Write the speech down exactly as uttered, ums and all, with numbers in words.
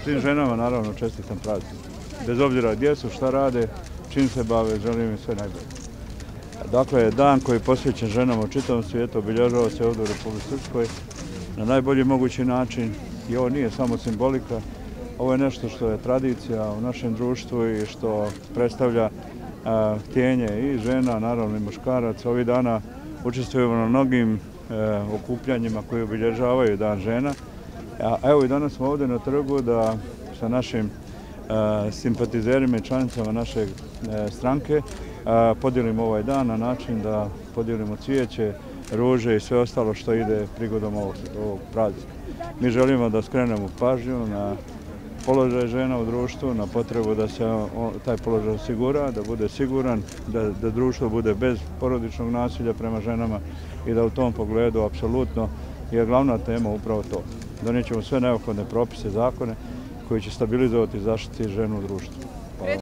Svim ženama naravno čestitam praznik. Bez obzira gdje su, šta rade, čim se bave, želim im sve najbolje. Dakle, dan koji je posvećen ženama u čitavom svijetu obilježava se ovdje u Republici Srpskoj na najbolji mogući način i ovo nije samo simbolika, ovo je nešto što je tradicija u našem društvu i što predstavlja a, htjenje i žena, naravno i muškaraca. Ovih dana učestvujemo na mnogim a, okupljanjima koji obilježavaju Dan žena. A evo i danas smo ovdje na trgu da sa našim a, simpatizerima i članicama naše a, stranke a, podijelimo ovaj dan na način da podijelimo cvijeće, ruže i sve ostalo što ide prigodom ovog, ovog praznika. Mi želimo da skrenemo pažnju na položaj žena u društvu, na potrebu da se on, taj položaj osigura, da bude siguran, da, da društvo bude bez porodičnog nasilja prema ženama i da u tom pogledu apsolutno je glavna tema upravo to. Donijet ćemo sve neophodne propise, zakone koji će stabilizovati i zaštiti ženu u društvu. Hvala.